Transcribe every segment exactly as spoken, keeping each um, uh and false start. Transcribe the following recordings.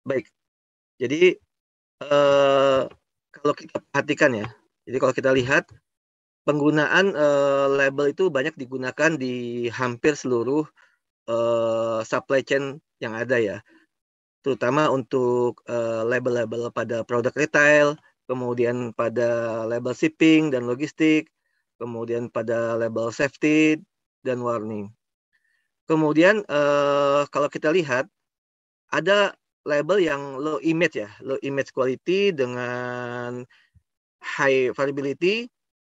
Baik. Jadi, eee, kalau kita perhatikan ya, jadi kalau kita lihat penggunaan, eee, label itu banyak digunakan di hampir seluruh, eee, supply chain yang ada ya. Terutama untuk, eee, label-label pada produk retail, kemudian pada label shipping dan logistik, kemudian pada label safety dan warning. Kemudian, eee, kalau kita lihat, ada label yang low image ya, low image quality dengan high variability,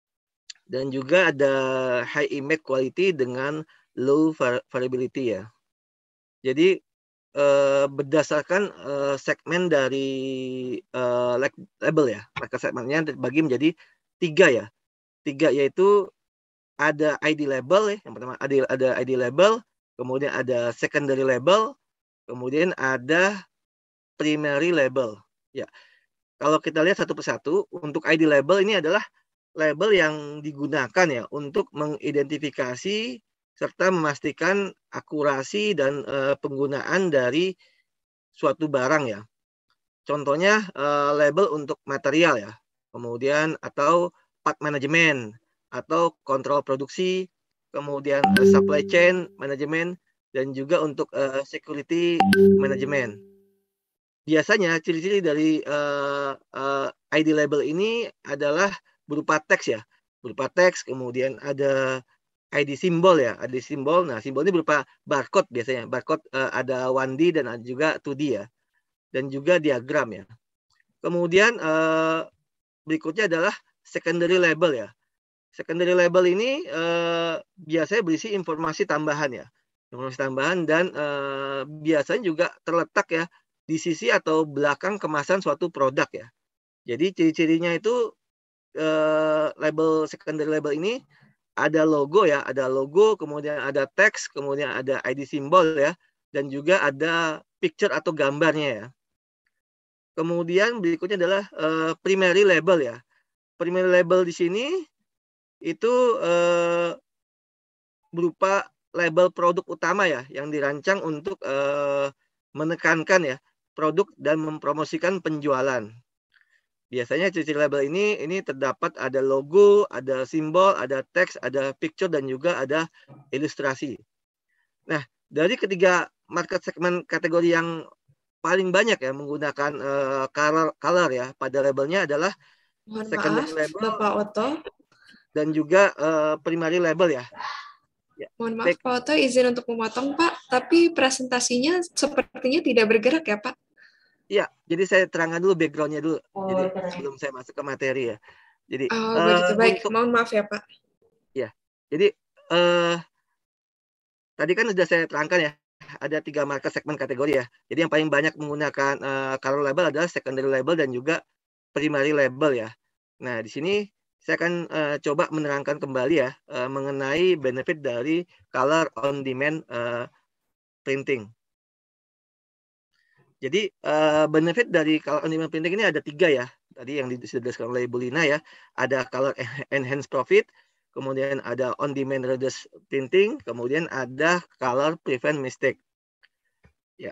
dan juga ada high image quality dengan low var variability ya. Jadi, eee, berdasarkan, eee, segmen dari, eee, lag label ya, market segment-nya terbagi menjadi tiga ya, tiga yaitu ada I D label ya, yang pertama adi ada I D label, kemudian ada secondary label, kemudian ada primary label. Ya, kalau kita lihat satu persatu, untuk I D label ini adalah label yang digunakan ya untuk mengidentifikasi serta memastikan akurasi dan, eee, penggunaan dari suatu barang ya. Contohnya, eee, label untuk material ya, kemudian atau part manajemen, atau kontrol produksi, kemudian, eee, supply chain manajemen, dan juga untuk, eee, security manajemen. Biasanya ciri-ciri dari, eee eee, I D label ini adalah berupa teks ya, berupa teks, kemudian ada I D simbol ya, I D simbol. Nah, simbol ini berupa barcode biasanya, barcode, eee, ada one D dan ada juga two D ya, dan juga diagram ya. Kemudian, eee, berikutnya adalah secondary label ya. Secondary label ini, eee, biasanya berisi informasi tambahan ya, informasi tambahan dan, eee, biasanya juga terletak ya di sisi atau belakang kemasan suatu produk ya. Jadi ciri-cirinya itu, eee, label secondary label ini ada logo ya, ada logo, kemudian ada teks, kemudian ada I D simbol ya, dan juga ada picture atau gambarnya ya. Kemudian berikutnya adalah, eee, primary label ya. Primary label di sini itu, eee, berupa label produk utama ya, yang dirancang untuk, eee, menekankan ya, produk dan mempromosikan penjualan. Biasanya ciri-ciri label ini, ini terdapat ada logo, ada simbol, ada teks, ada picture, dan juga ada ilustrasi. Nah, dari ketiga market segment kategori yang paling banyak ya menggunakan, eee, color color ya pada labelnya adalah Mohon secondary maaf, label Bapak Otto. dan juga, eee, primary label ya. Ya, Mohon maaf, baik. Pak Otto, izin untuk memotong, Pak. Tapi presentasinya sepertinya tidak bergerak ya, Pak? Iya, jadi saya terangkan dulu background-nya dulu. Oh, Jadi terang. sebelum saya masuk ke materi ya. Jadi, Oh, eee, begitu. Baik. untuk Mohon maaf ya, Pak. ya, jadi, eee, tadi kan sudah saya terangkan ya, ada tiga market segmen kategori ya. Jadi yang paling banyak menggunakan, eee, color label adalah secondary label dan juga primary label ya. Nah, di sini saya akan, eee, coba menerangkan kembali ya, eee, mengenai benefit dari color on demand, eee, printing. Jadi, eee, benefit dari color on demand printing ini ada tiga ya, tadi yang di sudah dijelaskan oleh Bu Lina ya. Ada color enhance profit, kemudian ada on demand reduce printing, kemudian ada color prevent mistake. Ya.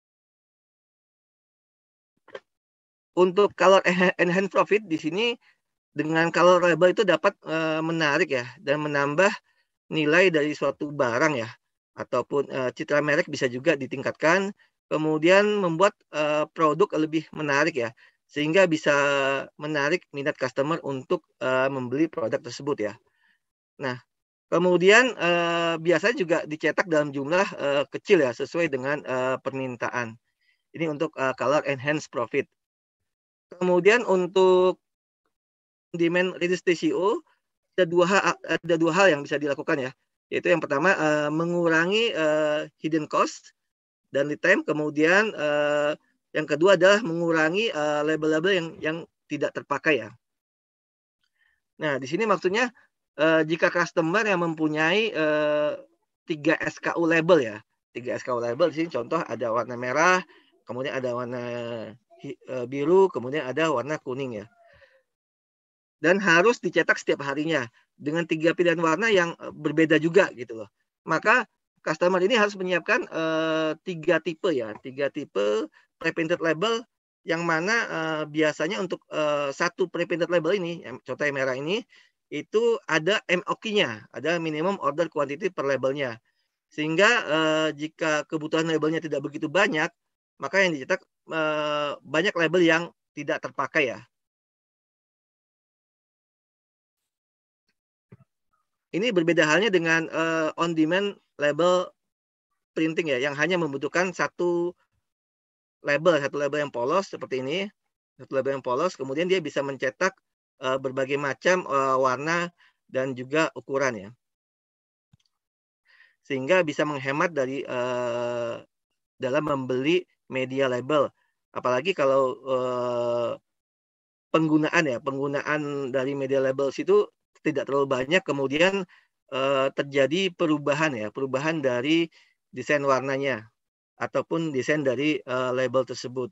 Untuk color enhance profit di sini dengan color label itu dapat, eee, menarik ya dan menambah nilai dari suatu barang ya, ataupun, eee, citra merek bisa juga ditingkatkan, kemudian membuat, eee, produk lebih menarik ya, sehingga bisa menarik minat customer untuk, eee, membeli produk tersebut ya. Nah, kemudian, eee, biasanya juga dicetak dalam jumlah, eee, kecil ya, sesuai dengan, eee, permintaan. Ini untuk, eee, color enhance profit. Kemudian untuk demand reduce T C O, ada dua ha ada dua hal yang bisa dilakukan ya, yaitu yang pertama, eee, mengurangi, eee, hidden cost dan lead time, kemudian, eee, yang kedua adalah mengurangi, eee, label-label yang yang tidak terpakai ya. Nah, di sini maksudnya, eee, jika customer yang mempunyai, eee, tiga S K U label ya, tiga S K U label di sini contoh ada warna merah, kemudian ada warna hi eee, biru, kemudian ada warna kuning ya. Dan harus dicetak setiap harinya dengan tiga pilihan warna yang, eee, berbeda juga gitu loh. Maka customer ini harus menyiapkan, eee, tiga tipe ya, tiga tipe pre-printed label yang mana uh, biasanya untuk uh, satu pre-printed label ini, yang contoh yang merah ini, itu ada M O Q-nya, ada minimum order quantity per labelnya. Sehingga uh, jika kebutuhan labelnya tidak begitu banyak, maka yang dicetak uh, banyak label yang tidak terpakai ya. Ini berbeda halnya dengan uh, on-demand label printing ya, yang hanya membutuhkan satu label, satu label yang polos seperti ini, satu label yang polos, kemudian dia bisa mencetak uh, berbagai macam uh, warna dan juga ukuran ya, sehingga bisa menghemat dari uh, dalam membeli media label, apalagi kalau uh, penggunaan ya, penggunaan dari media label itu tidak terlalu banyak, kemudian uh, terjadi perubahan ya, perubahan dari desain warnanya ataupun desain dari uh, label tersebut.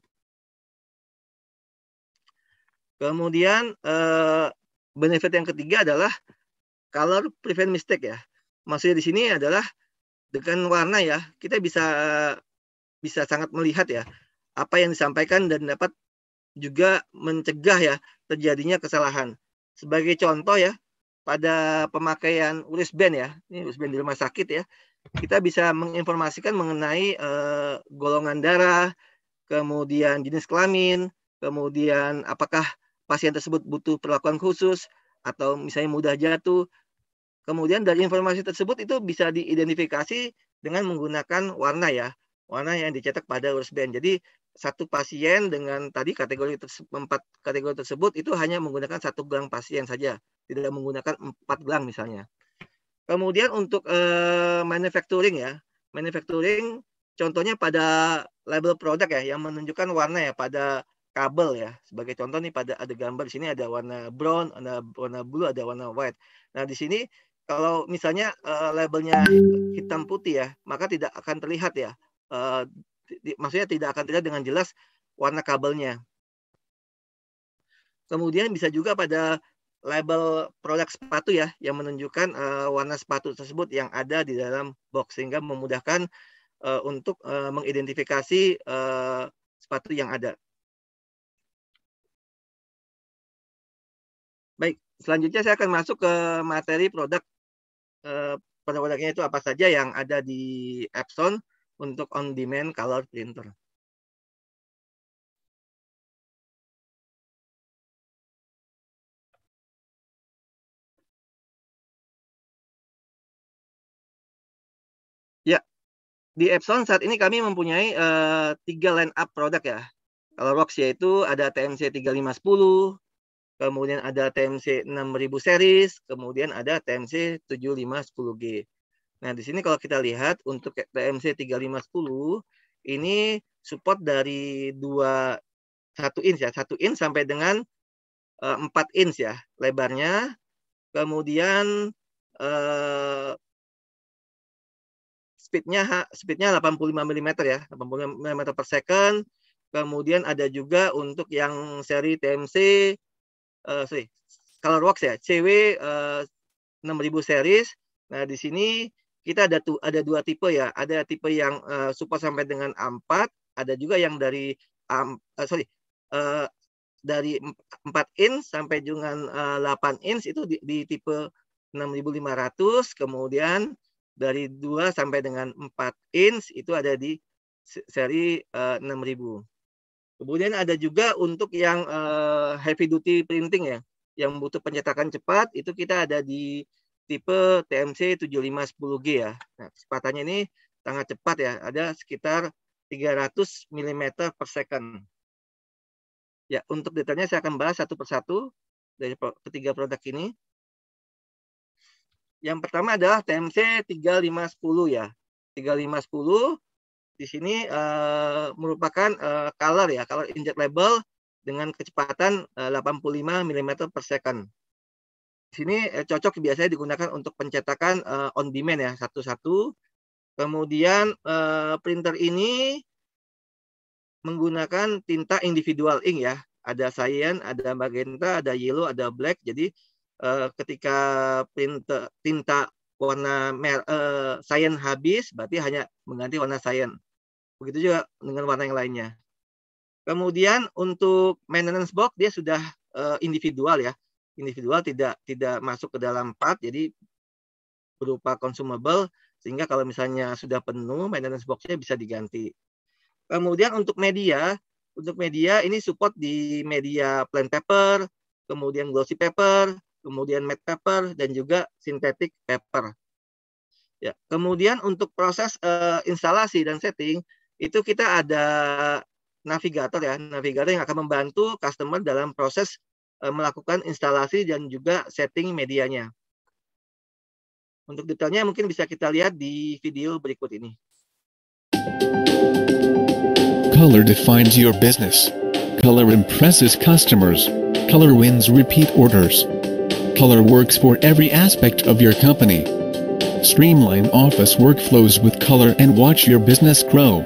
Kemudian uh, benefit yang ketiga adalah color prevent mistake ya. Maksudnya di sini adalah dengan warna ya, kita bisa bisa sangat melihat ya apa yang disampaikan dan dapat juga mencegah ya terjadinya kesalahan. Sebagai contoh ya, pada pemakaian wristband ya, ini wristband di rumah sakit ya, kita bisa menginformasikan mengenai eh, golongan darah, kemudian jenis kelamin, kemudian apakah pasien tersebut butuh perlakuan khusus atau misalnya mudah jatuh. Kemudian dari informasi tersebut itu bisa diidentifikasi dengan menggunakan warna ya, warna yang dicetak pada wristband. Jadi satu pasien dengan tadi kategori empat kategori tersebut itu hanya menggunakan satu gelang pasien saja, tidak menggunakan empat gelang misalnya. Kemudian untuk eh, manufacturing ya, manufacturing contohnya pada label produk ya yang menunjukkan warna ya pada kabel ya. Sebagai contoh nih pada ada gambar di sini ada warna brown, ada warna blue, ada warna white. Nah di sini kalau misalnya uh, labelnya hitam putih ya, maka tidak akan terlihat ya. Uh, di, maksudnya tidak akan terlihat dengan jelas warna kabelnya. Kemudian bisa juga pada label produk sepatu ya, yang menunjukkan uh, warna sepatu tersebut yang ada di dalam box, sehingga memudahkan uh, untuk uh, mengidentifikasi uh, sepatu yang ada. Baik, selanjutnya saya akan masuk ke materi produk. Uh, produk-produknya itu apa saja yang ada di Epson untuk on-demand color printer. Ya, di Epson saat ini kami mempunyai uh, tiga line up produk ya. Kalau Rox yaitu ada T M C tiga lima nol, kemudian ada T M C enam ribu series, kemudian ada T M C tujuh lima sepuluh G. Nah, di sini kalau kita lihat untuk T M C tiga lima sepuluh ini support dari dua satu inch ya, satu inch sampai dengan uh, empat inch ya lebarnya. Kemudian uh, speednya speednya delapan puluh lima milimeter ya, delapan puluh lima milimeter per second. Kemudian ada juga untuk yang seri T M C uh, sorry, ColorWorks ya, C W uh, enam ribu series. Nah, di sini kita ada tuh ada dua tipe ya. Ada tipe yang uh, support sampai dengan A empat, ada juga yang dari um, uh, sorry uh, dari empat inch sampai dengan uh, delapan inch itu di, di tipe enam ribu lima ratus, kemudian dari dua sampai dengan empat inch itu ada di seri uh, enam ribu. Kemudian ada juga untuk yang uh, heavy duty printing ya, yang butuh pencetakan cepat, itu kita ada di tipe T M C tujuh lima sepuluh G ya. Nah, kecepatannya ini sangat cepat ya, ada sekitar tiga ratus milimeter per second. Ya, untuk detailnya saya akan bahas satu persatu dari ketiga produk ini. Yang pertama adalah T M C tiga lima sepuluh ya. tiga lima sepuluh di sini uh, merupakan uh, color ya, color inkjet label dengan kecepatan uh, delapan puluh lima milimeter per second. Di sini uh, cocok biasanya digunakan untuk pencetakan uh, on demand ya, satu-satu. Kemudian uh, printer ini menggunakan tinta individual ink ya. Ada cyan, ada magenta, ada yellow, ada black. Jadi uh, ketika printer tinta warna mer uh, cyan habis, berarti hanya mengganti warna cyan. Begitu juga dengan warna yang lainnya. Kemudian untuk maintenance box dia sudah uh, individual ya, individual tidak tidak masuk ke dalam part, jadi berupa consumable sehingga kalau misalnya sudah penuh maintenance box-nya bisa diganti. Kemudian untuk media, untuk media ini support di media plain paper, kemudian glossy paper, kemudian matte paper dan juga synthetic paper. Ya, kemudian untuk proses uh, instalasi dan setting itu kita ada navigator ya, navigator yang akan membantu customer dalam proses uh, melakukan instalasi dan juga setting medianya. Untuk detailnya mungkin bisa kita lihat di video berikut ini. Color defines your business. Color impresses customers. Color wins repeat orders. Color works for every aspect of your company. Streamline office workflows with Color and watch your business grow.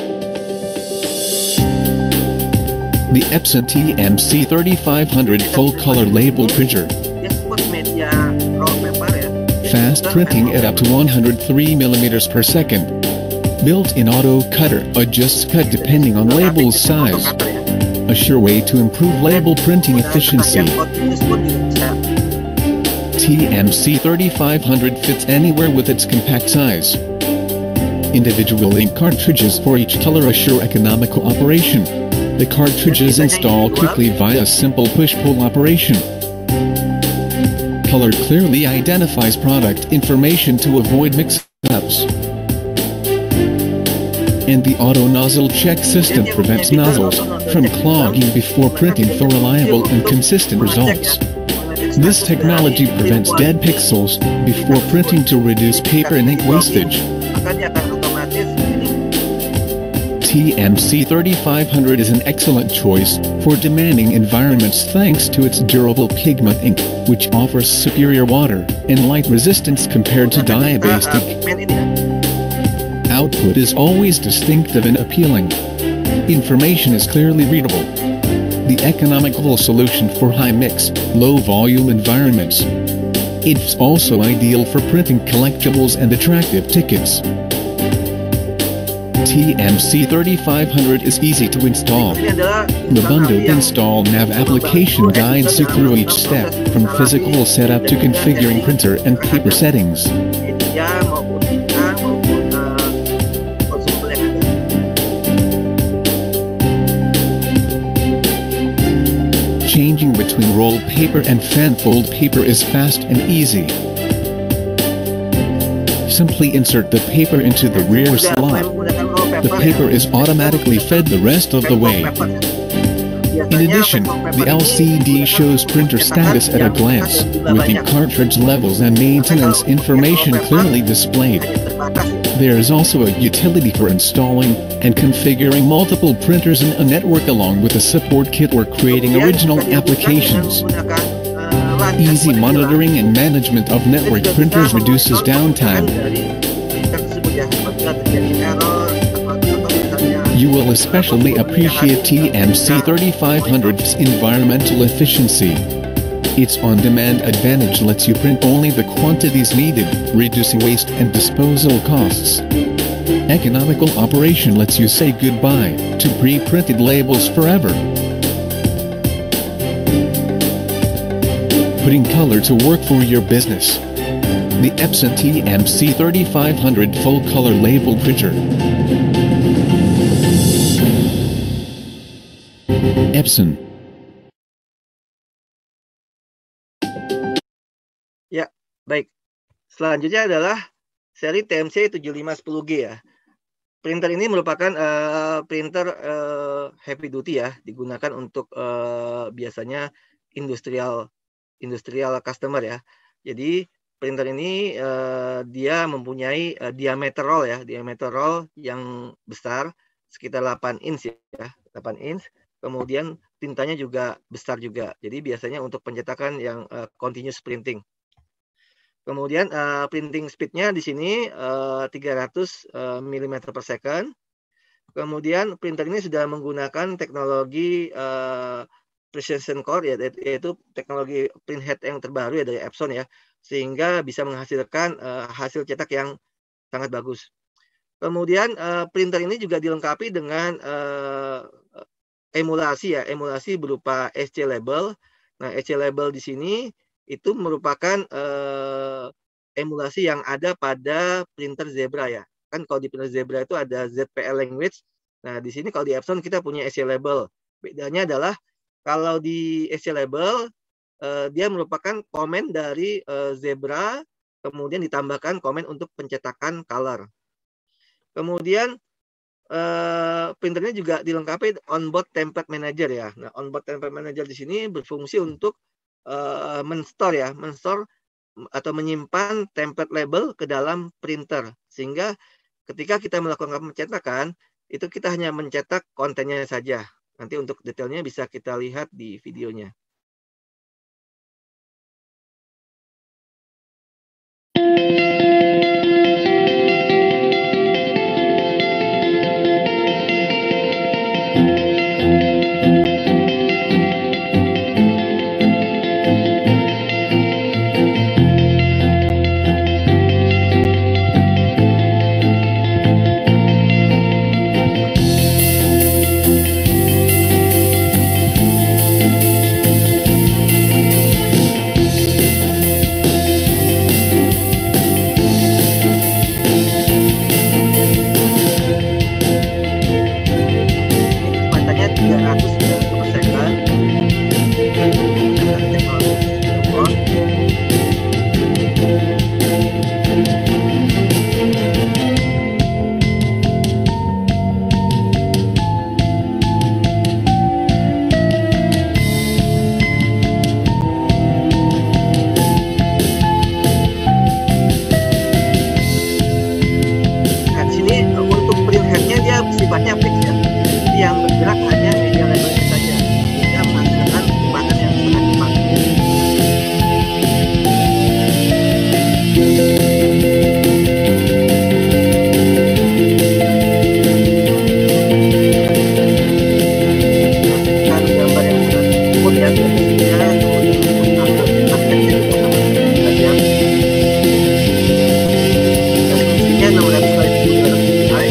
The Epson T M C thirty-five hundred Full Color Label Printer. Fast printing at up to one hundred three millimeters per second. Built-in auto cutter adjusts cut depending on label size. A sure way to improve label printing efficiency. T M C thirty-five hundred fits anywhere with its compact size. Individual ink cartridges for each color assure economical operation. The cartridges install quickly via simple push-pull operation. Color clearly identifies product information to avoid mix-ups. And the auto nozzle check system prevents nozzles from clogging before printing for reliable and consistent results. This technology prevents dead pixels before printing to reduce paper and ink wastage. T M C thirty-five hundred is an excellent choice for demanding environments thanks to its durable pigment ink, which offers superior water and light resistance compared to dye-based ink. Output is always distinctive and appealing. Information is clearly readable. The economical solution for high-mix, low-volume environments. It's also ideal for printing collectibles and attractive tickets. T M C thirty-five hundred is easy to install. The bundled install nav application guides you through each step, from physical setup to configuring printer and paper settings. Changing between roll paper and fan fold paper is fast and easy. Simply insert the paper into the rear slot. The paper is automatically fed the rest of the way. In addition, the L C D shows printer status at a glance, with the cartridge levels and maintenance information clearly displayed. There is also a utility for installing and configuring multiple printers in a network along with a support kit or creating original applications. Easy monitoring and management of network printers reduces downtime. You will especially appreciate T M C thirty-five hundred's environmental efficiency. Its on-demand advantage lets you print only the quantities needed, reducing waste and disposal costs. Economical operation lets you say goodbye to pre-printed labels forever. Putting color to work for your business. The Epson T M C thirty-five hundred Full Color Label Printer. Epson. Ya, baik. Selanjutnya adalah seri T M C tujuh lima sepuluh G ya. Printer ini merupakan uh, printer uh, heavy duty ya, digunakan untuk uh, biasanya industrial industrial customer ya. Jadi printer ini uh, dia mempunyai uh, diameter roll ya, diameter roll yang besar sekitar delapan inch ya, delapan inch. Kemudian tintanya juga besar juga. Jadi biasanya untuk pencetakan yang uh, continuous printing. Kemudian uh, printing speed-nya di sini uh, tiga ratus milimeter per second. Kemudian printer ini sudah menggunakan teknologi uh, precision core ya, yaitu teknologi printhead yang terbaru ya dari Epson ya, sehingga bisa menghasilkan uh, hasil cetak yang sangat bagus. Kemudian uh, printer ini juga dilengkapi dengan uh, emulasi ya, emulasi berupa S C label. Nah, S C label di sini itu merupakan uh, emulasi yang ada pada printer Zebra ya. Kan kalau di printer Zebra itu ada Z P L language. Nah, di sini kalau di Epson kita punya S C label. Bedanya adalah kalau di S C label uh, dia merupakan komen dari uh, Zebra, kemudian ditambahkan komen untuk pencetakan color. Kemudian Uh, printernya juga dilengkapi onboard template manager ya. Nah, onboard template manager di sini berfungsi untuk uh, men-store ya, men-store atau menyimpan template label ke dalam printer, sehingga ketika kita melakukan pencetakan itu kita hanya mencetak kontennya saja. Nanti untuk detailnya bisa kita lihat di videonya. sifatnya fix ya. Jadi yang bergerak hanya media labelnya saja, sehingga menghasilkan kecepatan yang sangat cepat. Masukkan gambar yang sudah input ya, kemudian kemudian ambil aspeknya juga saja. Resolusinya enam ratus kali tujuh ratus ppi.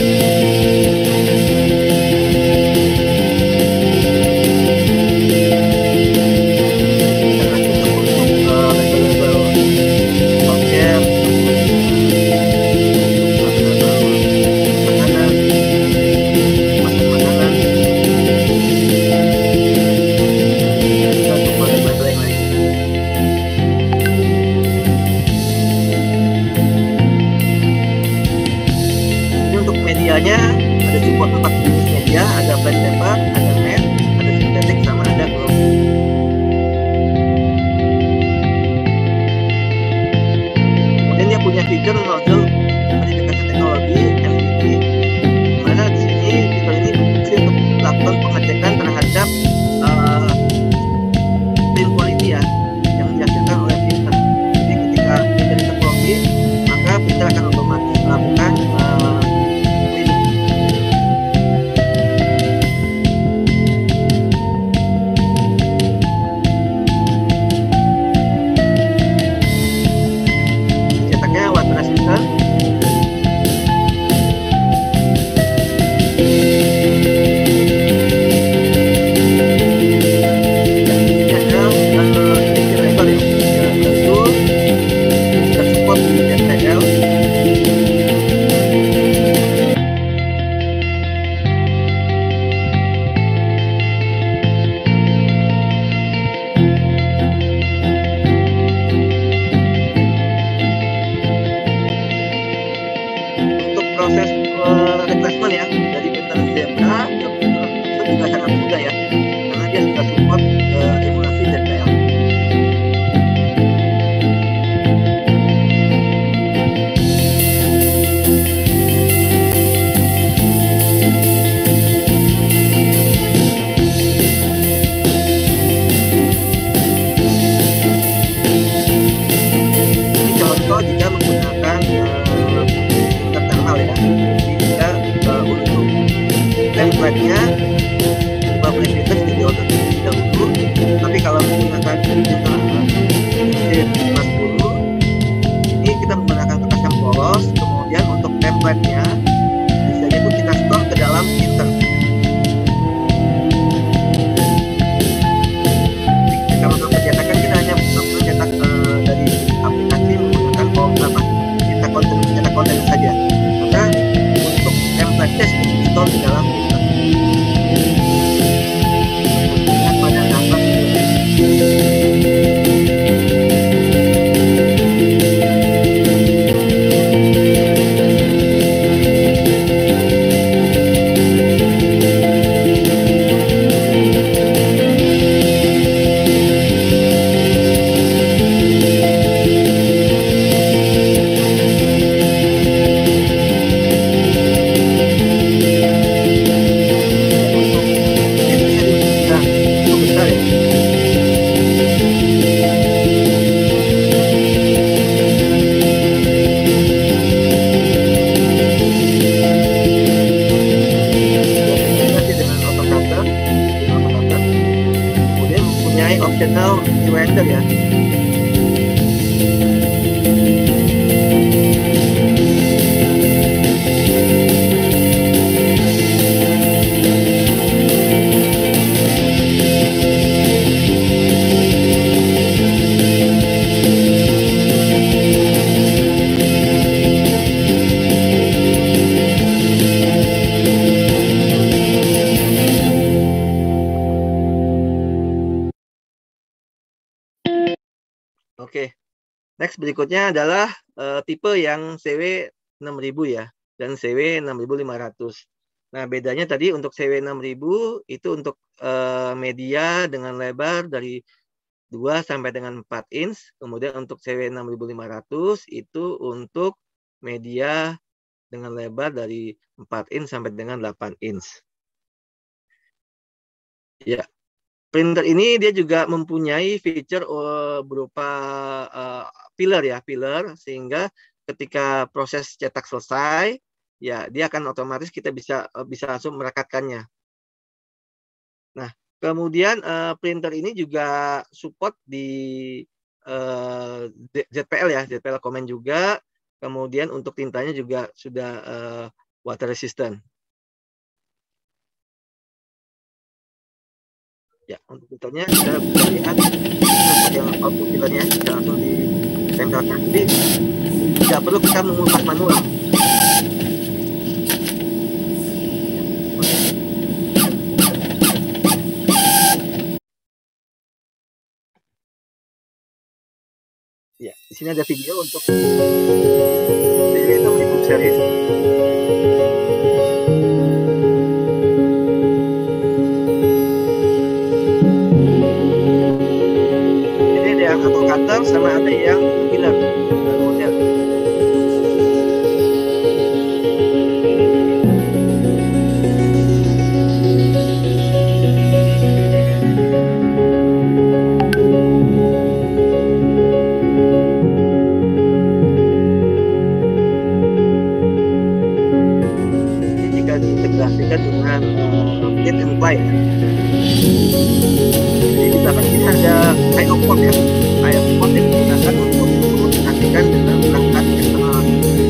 optional di render ya. Oke, next berikutnya adalah uh, tipe yang C W enam ribu ya, dan C W enam ribu lima ratus. Nah, bedanya tadi untuk C W enam ribu itu untuk uh, media dengan lebar dari dua sampai dengan empat inch, kemudian untuk C W enam ribu lima ratus itu untuk media dengan lebar dari empat inch sampai dengan delapan inch. Ya. Printer ini dia juga mempunyai feature uh, berupa uh, pillar ya, pillar, sehingga ketika proses cetak selesai, ya dia akan otomatis kita bisa uh, bisa langsung merekatkannya. Nah, kemudian uh, printer ini juga support di uh, Z P L ya, Z P L Command juga. Kemudian untuk tintanya juga sudah uh, water resistant. Ya, untuk filternya kita bisa lihat untuk yang output filternya bisa langsung ditempelkan. Jadi tidak perlu kita mengupas manual. Ya, di sini ada video untuk C W enam ribu series. Atau cutter sama ada yang pillar model. Ini jika diintegrasikan dengan uh, print and play. Jadi di belakang ini ada I O port ya. I O port yang digunakan untuk mengomunikasikan dengan perangkat eksternal.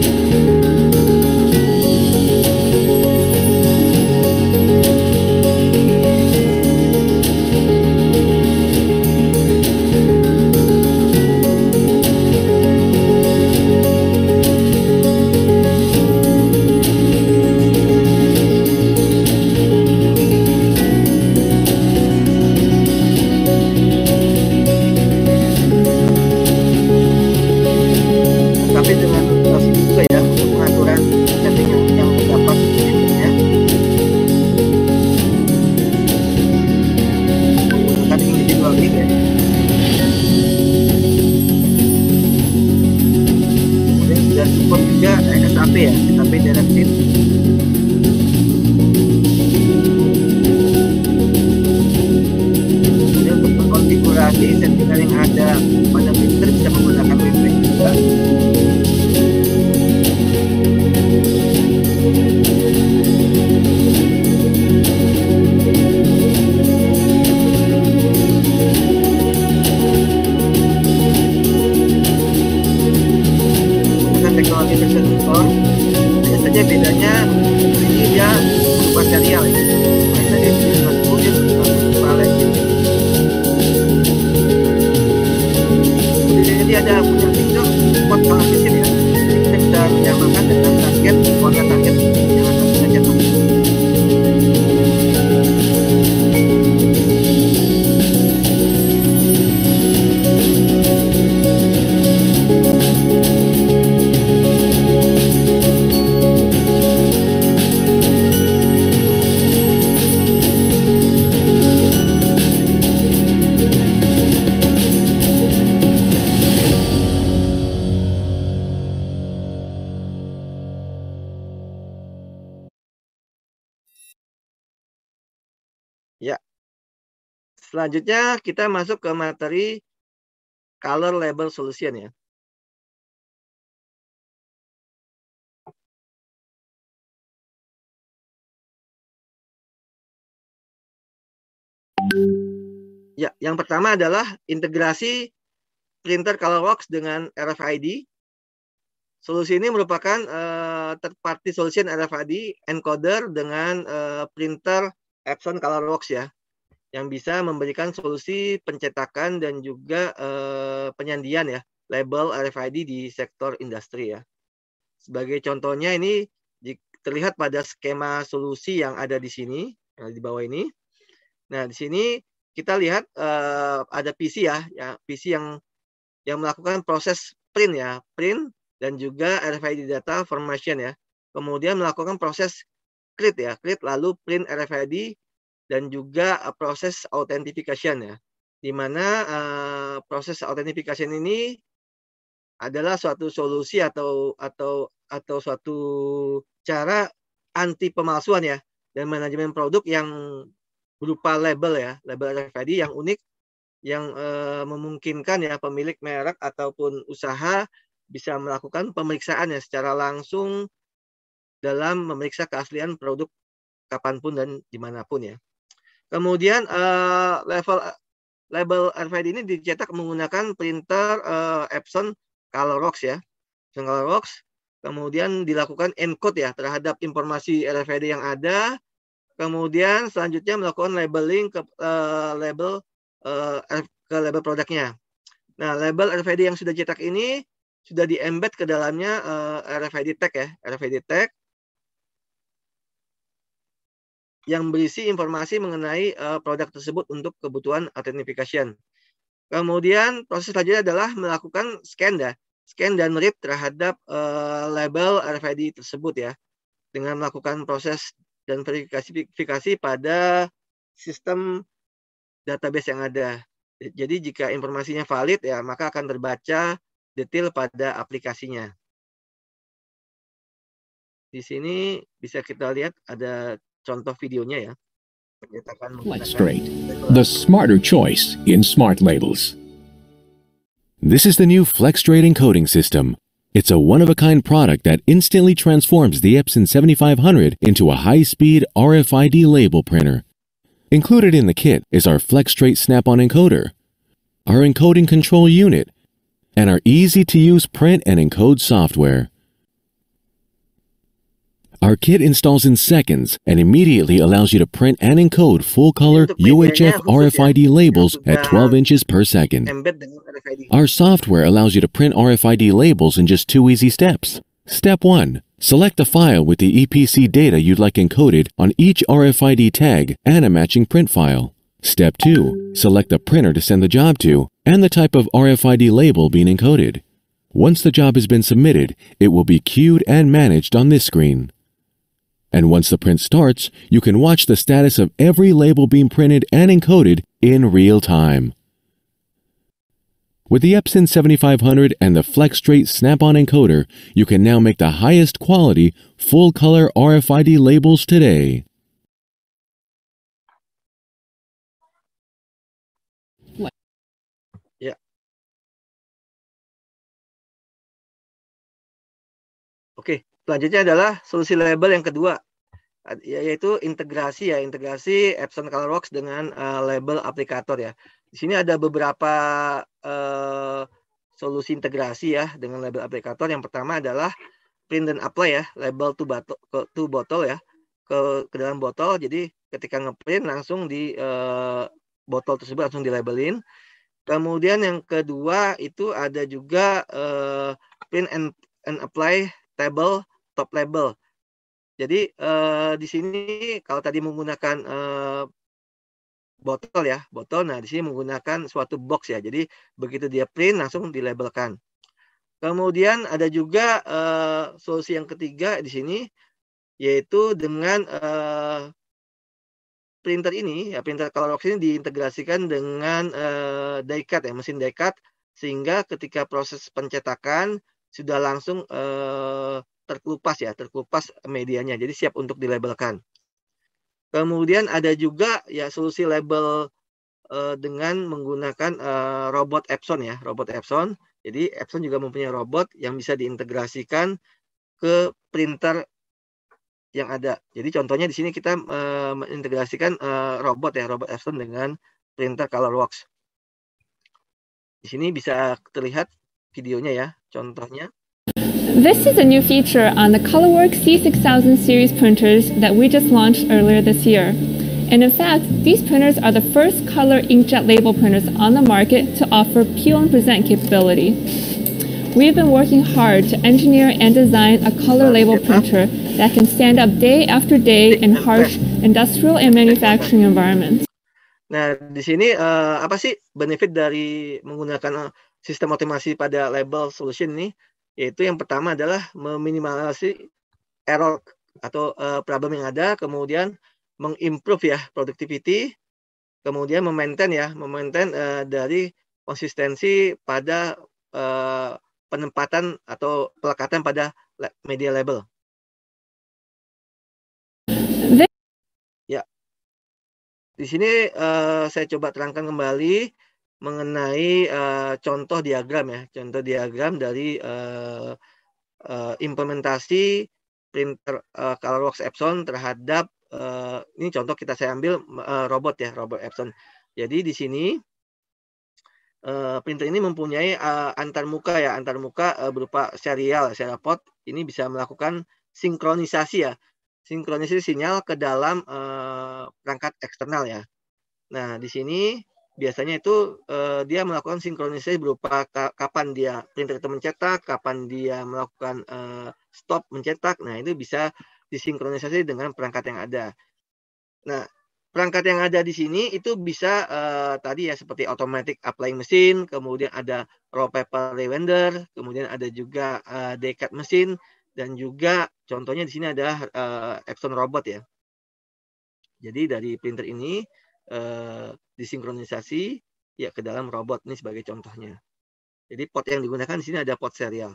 Ya. Selanjutnya kita masuk ke materi color label solution ya. Ya, yang pertama adalah integrasi printer ColorWorks dengan R F I D. Solusi ini merupakan uh, third party solution R F I D encoder dengan uh, printer Epson ColorWorks ya, yang bisa memberikan solusi pencetakan dan juga uh, penyandian ya label R F I D di sektor industri ya. Sebagai contohnya ini terlihat pada skema solusi yang ada di sini, yang di bawah ini. Nah, di sini kita lihat uh, ada P C ya, ya P C yang yang melakukan proses print ya, print dan juga R F I D data formation ya. Kemudian melakukan proses create ya, create lalu print R F I D dan juga uh, proses authentication ya. Di mana uh, proses authentication ini adalah suatu solusi atau atau atau suatu cara anti pemalsuan ya, dan manajemen produk yang berupa label ya, label R F I D yang unik yang eh, memungkinkan ya pemilik merek ataupun usaha bisa melakukan pemeriksaan ya secara langsung dalam memeriksa keaslian produk kapanpun dan dimanapun ya. Kemudian eh, level label R F I D ini dicetak menggunakan printer eh, Epson ColorWorks ya, Epson ColorWorks. Kemudian dilakukan encode ya terhadap informasi R F I D yang ada. Kemudian selanjutnya melakukan labeling ke uh, label uh, ke label produknya. Nah, label R F I D yang sudah cetak ini sudah di-embed ke dalamnya uh, R F I D tag ya, R F I D tag yang berisi informasi mengenai uh, produk tersebut untuk kebutuhan authentication. Kemudian proses selanjutnya adalah melakukan scan ya, scan dan read terhadap uh, label R F I D tersebut ya, dengan melakukan proses dan verifikasi, verifikasi pada sistem database yang ada. Jadi jika informasinya valid ya, maka akan terbaca detail pada aplikasinya. Di sini bisa kita lihat ada contoh videonya ya. FlexStraight, the smarter choice in smart labels. This is the new FlexStraight encoding system. It's a one-of-a-kind product that instantly transforms the Epson seventy-five hundred into a high-speed R F I D label printer. Included in the kit is our FlexStraight Snap-on encoder, our encoding control unit, and our easy-to-use print and encode software. Our kit installs in seconds and immediately allows you to print and encode full-color U H F R F I D labels at twelve inches per second. Our software allows you to print R F I D labels in just two easy steps. Step one. Select a file with the E P C data you'd like encoded on each R F I D tag and a matching print file. Step two. Select the printer to send the job to and the type of R F I D label being encoded. Once the job has been submitted, it will be queued and managed on this screen. And once the print starts, you can watch the status of every label being printed and encoded in real time. With the Epson seventy-five hundred and the FlexStraight Snap-on encoder, you can now make the highest quality, full-color R F I D labels today. Ya. Oke, selanjutnya adalah solusi label yang kedua, yaitu integrasi ya, integrasi Epson ColorWorks dengan uh, label aplikator ya. Di sini ada beberapa uh, solusi integrasi ya dengan label aplikator. Yang pertama adalah print dan apply ya, label to bottle, to bottle ya, ke, ke dalam botol. Jadi ketika ngeprint langsung di uh, botol tersebut langsung dilabelin. Kemudian yang kedua itu ada juga uh, print and, and apply table top label. Jadi uh, di sini kalau tadi menggunakan uh, botol ya, botol. Nah, di sini menggunakan suatu box ya. Jadi begitu dia print langsung dilabelkan. Kemudian ada juga uh, solusi yang ketiga di sini, yaitu dengan uh, printer ini ya, printer ColorWorks ini diintegrasikan dengan uh, die-cut ya, mesin die-cut, sehingga ketika proses pencetakan sudah langsung uh, terkelupas ya, terkelupas medianya. Jadi siap untuk dilabelkan. Kemudian ada juga ya solusi label uh, dengan menggunakan uh, robot Epson ya, robot Epson. Jadi Epson juga mempunyai robot yang bisa diintegrasikan ke printer yang ada. Jadi contohnya di sini kita uh, mengintegrasikan uh, robot ya, robot Epson dengan printer ColorWorks. Di sini bisa terlihat videonya ya, contohnya. This is a new feature on the ColorWorks C six thousand series printers that we just launched earlier this year. And in fact, these printers are the first color inkjet label printers on the market to offer peel and present capability. We've been working hard to engineer and design a color label printer that can stand up day after day in harsh industrial and manufacturing environments. Nah, di sini uh, apa sih benefit dari menggunakan uh, sistem otomasi pada label solution ini? Yaitu yang pertama adalah meminimalisasi error atau uh, problem yang ada, kemudian mengimprove ya productivity, kemudian memaintain ya, memaintain uh, dari konsistensi pada uh, penempatan atau pelekatan pada media label. Ya, di sini uh, saya coba terangkan kembali mengenai uh, contoh diagram ya, contoh diagram dari uh, uh, implementasi printer uh, ColorWorks Epson terhadap uh, ini contoh kita saya ambil uh, robot ya, robot Epson. Jadi di sini uh, printer ini mempunyai uh, antarmuka ya, antarmuka uh, berupa serial, serial port. Ini bisa melakukan sinkronisasi ya, sinkronisasi sinyal ke dalam uh, perangkat eksternal ya. Nah di sini biasanya itu uh, dia melakukan sinkronisasi berupa ka kapan dia printer itu mencetak, kapan dia melakukan uh, stop mencetak. Nah, itu bisa disinkronisasi dengan perangkat yang ada. Nah, perangkat yang ada di sini itu bisa uh, tadi ya seperti automatic applying machine, kemudian ada raw paper render, kemudian ada juga uh, die-cut machine, dan juga contohnya di sini ada uh, Epson robot ya. Jadi dari printer ini uh, disinkronisasi ya ke dalam robot ini sebagai contohnya. Jadi port yang digunakan di sini ada port serial.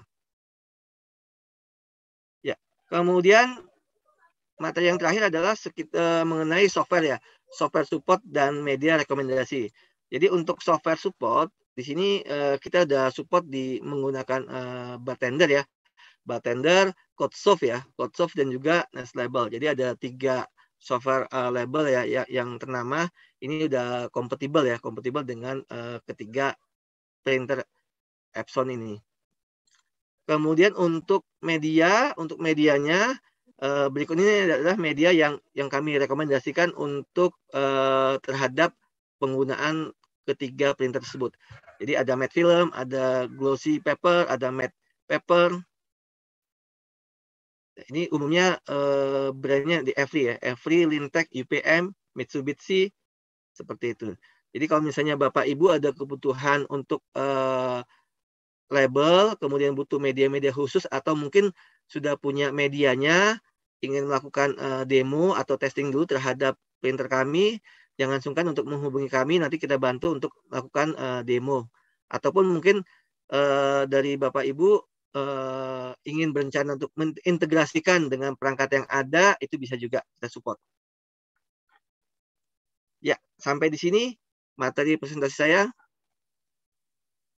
Ya, kemudian materi yang terakhir adalah sekitar, uh, mengenai software ya, software support dan media rekomendasi. Jadi untuk software support di sini uh, kita ada support di menggunakan uh, Bartender ya, Bartender, CodeSoft ya, CodeSoft dan juga Nestlabel. Jadi ada tiga software uh, label ya, ya yang ternama ini udah kompatibel ya, kompatibel dengan uh, ketiga printer Epson ini. Kemudian untuk media, untuk medianya uh, berikut ini adalah media yang yang kami rekomendasikan untuk uh, terhadap penggunaan ketiga printer tersebut. Jadi ada matte film, ada glossy paper, ada matte paper. Ini umumnya uh, brandnya di Every ya, Every, Lintec, U P M, Mitsubishi, seperti itu. Jadi kalau misalnya Bapak Ibu ada kebutuhan untuk uh, label, kemudian butuh media-media khusus, atau mungkin sudah punya medianya, ingin melakukan uh, demo atau testing dulu terhadap printer kami, jangan sungkan untuk menghubungi kami, nanti kita bantu untuk melakukan uh, demo. Ataupun mungkin uh, dari Bapak Ibu Uh, ingin berencana untuk mengintegrasikan dengan perangkat yang ada, itu bisa juga kita support. Ya, sampai di sini materi presentasi saya.